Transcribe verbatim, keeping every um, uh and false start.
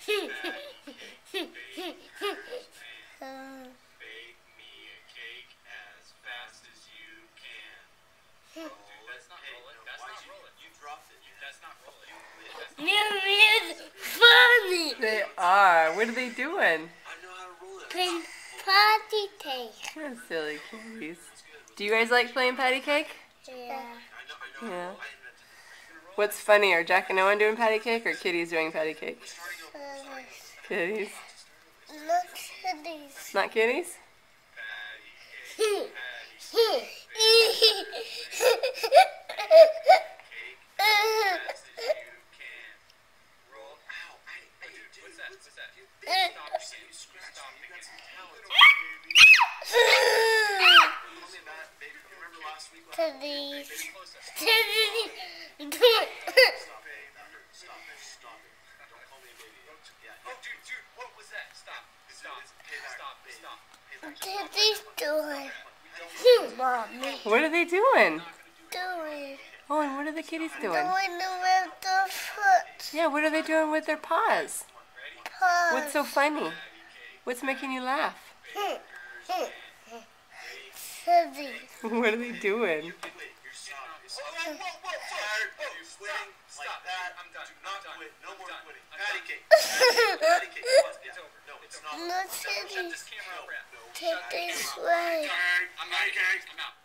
Uh, Bake me a cake as fast as you can. Roll That's not Hey, rolling. no, That's why'd not you, rolling. You dropped it. That's not rolling. That's not Mom is funny. They are. What are they doing? I know how to roll it. Playing party cake. You're silly kitties. Do you guys like playing patty cake? Yeah. I know, I know. Yeah. I invented it. What's funnier, Jack and Owen doing patty cake or kitties doing patty cake? Uh, Kitties. look at these. Not kitties? Patty cake. Fast as you can. Roll. Ow. Hey, hey, dude. What's that? What's that? Stop. Stop. You scratched. Stop. You got some talent. To Tell me about it, baby. You remember last week? these. Baby, closer. To these. Stop, baby. Stop. Stop it. Don't call me a baby. Yeah. Oh, dude, dude, what was that? Stop. Stop. Payback, Stop. baby. Stop. To these doing. Mommy. What are they doing? Doing. Owen, what are the kitties doing? Doing the with the foot. Yeah, what are they doing with their paws? Paws. What's so funny? What's making you laugh? To these. What are they doing? Wait, you're stopping. Whoa, whoa, whoa, whoa, whoa. Tired of Whoa, you stop, quitting stop. like that. I'm done. Do not I'm done. quit. No I'm more done. quitting. I'm Patty done. cake. Patty cake. Pause. It's Yeah. over. No, It's it's over. not. Not Shut to this these. camera off. No, To this way. I'm out. I'm out.